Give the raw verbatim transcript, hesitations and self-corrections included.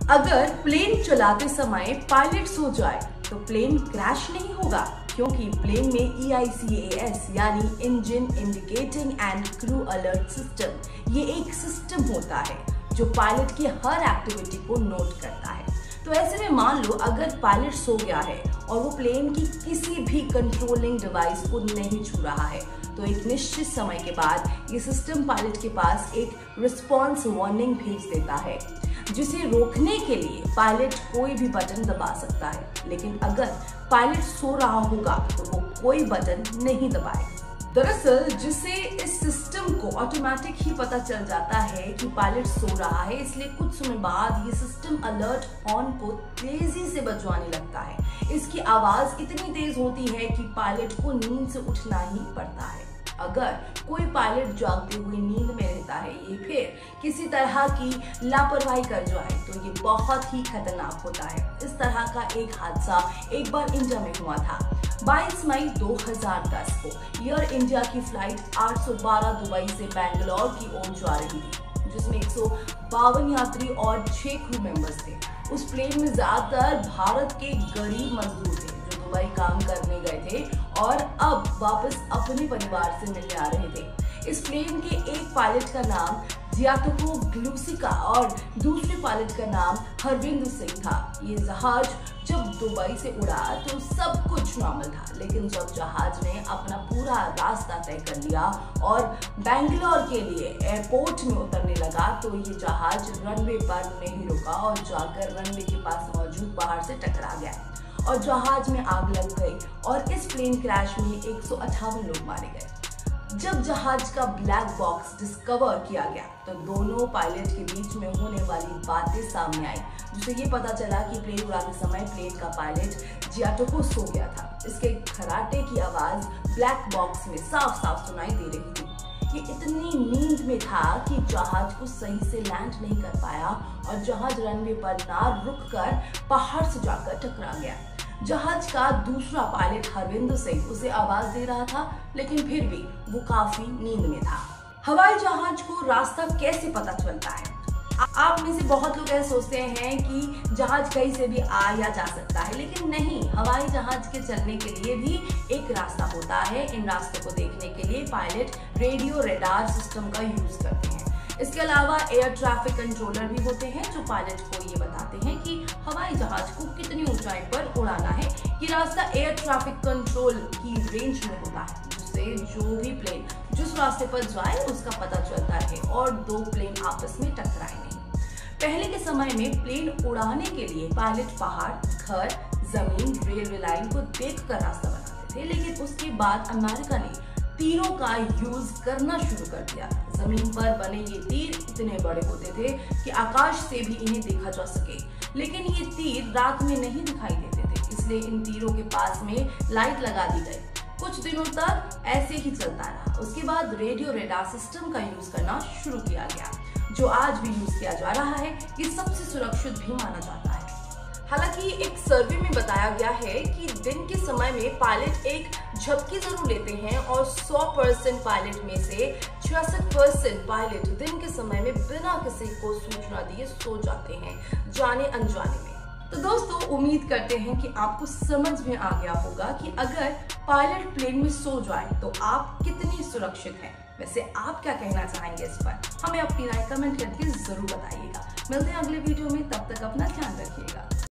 अगर प्लेन चलाते समय पायलट सो जाए तो प्लेन क्रैश नहीं होगा, क्योंकि प्लेन में E I C A S यानी engine indicating and crew alert system, ये एक सिस्टम होता है जो पायलट की हर एक्टिविटी को नोट करता है। तो ऐसे में मान लो अगर पायलट सो गया है और वो प्लेन की किसी भी कंट्रोलिंग डिवाइस को नहीं छू रहा है, तो एक निश्चित समय के बाद ये सिस्टम पायलट के पास एक रिस्पॉन्स वार्निंग भेज देता है, जिसे रोकने के लिए पायलट कोई भी बटन दबा सकता है। लेकिन अगर पायलट सो रहा होगा तो वो कोई बटन नहीं दबाएगा। दरअसल जिससे इस सिस्टम को ऑटोमेटिक ही पता चल जाता है कि पायलट सो रहा है, इसलिए कुछ समय बाद ये सिस्टम अलर्ट हॉर्न को तेजी से बजवाने लगता है। इसकी आवाज इतनी तेज होती है कि पायलट को नींद से उठना ही पड़ता है। अगर कोई पायलट जागते हुए नींद में रहता है ये फिर किसी तरह की लापरवाही कर जाए तो ये बहुत ही खतरनाक होता है। इस तरह का एक हादसा एक बार इंडिया में हुआ था। बाईस मई दो हज़ार दस को एयर इंडिया की फ्लाइट आठ सौ बारह दुबई से बेंगलोर की ओर जा रही थी, जिसमें एक सौ बावन यात्री और छह क्रू मेंबर्स थे। उस प्लेन में ज्यादातर भारत के गरीब मजदूर थे जो दुबई काम करने गए थे और अब वापस अपने परिवार से मिलने आ रहे थे। इस प्लेन के एक पायलट का नाम जियाटोको ग्लूसिका और दूसरे पायलट का नाम हरविंदु सिंह था। ये जहाज जब दुबई से उड़ा तो सब कुछ नॉर्मल था, लेकिन जब जहाज ने अपना पूरा रास्ता तय कर लिया और बेंगलोर के लिए एयरपोर्ट में उतरने लगा तो ये जहाज रनवे पर नहीं रुका और जाकर रनवे के पास मौजूद पहाड़ से टकरा गया और जहाज में आग लग गई और इस प्लेन क्रैश में एक सौ अट्ठावन लोग मारे गए। जब जहाज का ब्लैक बॉक्स डिस्कवर किया गया तो दोनों पायलट के बीच में होने वाली बातें सामने आई, जिससे ये पता चला कि प्लेन उड़ाते समय प्लेन का पायलट जियाटोको सो गया था। इसके खराटे की आवाज ब्लैक बॉक्स में साफ साफ सुनाई दे रही थी। ये इतनी नींद में था कि जहाज को सही से लैंड नहीं कर पाया और जहाज रनवे पर ना रुककर पहाड़ से जाकर टकरा गया। जहाज का दूसरा पायलट हरविंदु सिंह उसे आवाज दे रहा था, लेकिन फिर भी वो काफी नींद में था। हवाई जहाज को रास्ता कैसे पता चलता है? आप में से बहुत लोग ऐसे सोचते हैं कि जहाज कहीं से भी आ या जा सकता है, लेकिन नहीं। हवाई जहाज के चलने के लिए भी एक रास्ता होता है। इन रास्तों को देखने के लिए पायलट रेडियो रेडार सिस्टम का यूज करते हैं। इसके अलावा एयर ट्रैफिक कंट्रोलर भी होते हैं जो पायलट को ये बताते हैं कि हवाई जहाज को कितनी ऊंचाई पर उड़ाना है। ये रास्ता एयर ट्रैफिक कंट्रोल की रेंज में होता है, जिससे जो भी प्लेन जिस रास्ते पर जाए उसका पता चलता रहे और दो प्लेन आपस में टकराए नहीं। पहले के समय में प्लेन उड़ाने के लिए पायलट पहाड़, घर, जमीन, रेलवे लाइन को देखकर रास्ता बनाते थे, लेकिन उसके बाद अमेरिका ने तीरों का यूज करना शुरू कर दिया। जमीन पर बने ये तीर इतने बड़े होते थे कि आकाश से भी इन्हें देखा जा सके, लेकिन ये तीर रात में नहीं दिखाई देते थे, इसलिए इन तीरों के पास में लाइट लगा दी गई। कुछ दिनों तक ऐसे ही चलता रहा। उसके बाद रेडियो रेडार सिस्टम का यूज करना शुरू किया गया, जो आज भी यूज किया जा रहा है। ये सबसे सुरक्षित भी माना जाता है। हालांकि एक सर्वे में बताया गया है कि दिन के समय में पायलट एक झपकी जरूर लेते हैं और सौ परसेंट पायलट में से छियासठ परसेंट पायलट दिन के समय में बिना किसी को सूचना दिए सो जाते हैं, जाने अनजाने में। तो दोस्तों, उम्मीद करते हैं कि आपको समझ में आ गया होगा कि अगर पायलट प्लेन में सो जाए तो आप कितनी सुरक्षित हैं। वैसे आप क्या कहना चाहेंगे इस पर? हमें अपनी राय कमेंट करके जरूर बताइएगा। मिलते हैं अगले वीडियो में, तब तक अपना ध्यान रखिएगा।